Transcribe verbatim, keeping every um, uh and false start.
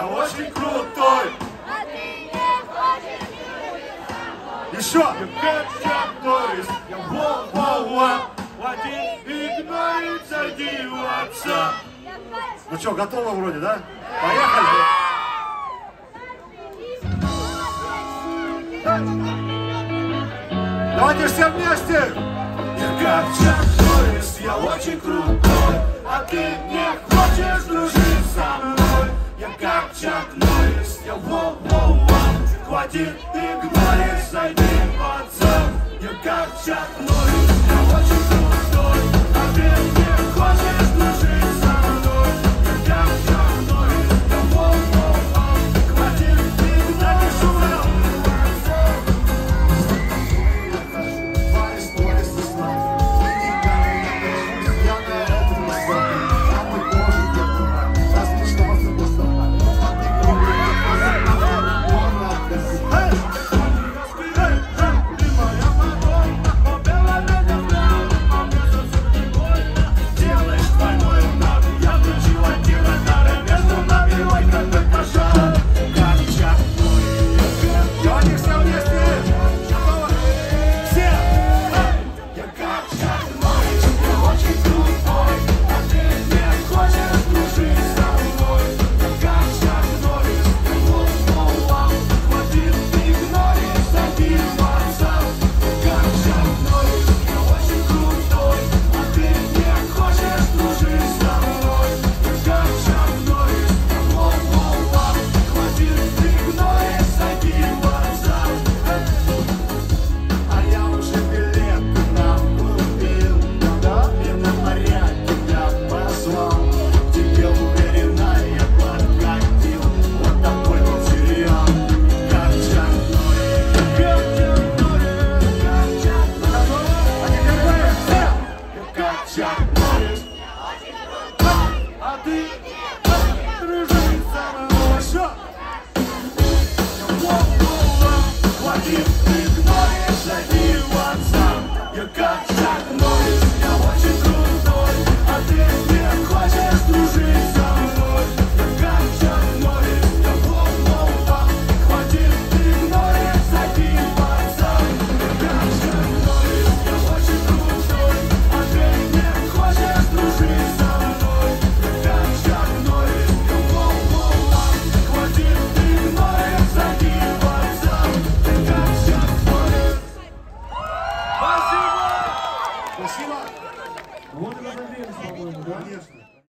я очень крутой. А ты не хочешь дружить со мной. Еще! Я как Чак Норис, я воу-воу-воу. Хватит игнорить, зайди в отца. Ну что, готово вроде, да? Поехали! Давайте все вместе! Я как Чак Норис, я очень крутой. А ты не хочешь дружить со мной. Я как Чак Норис, я воу-воу-воу. Хватит игнорить, зайди в отца. Я как Чак Норис.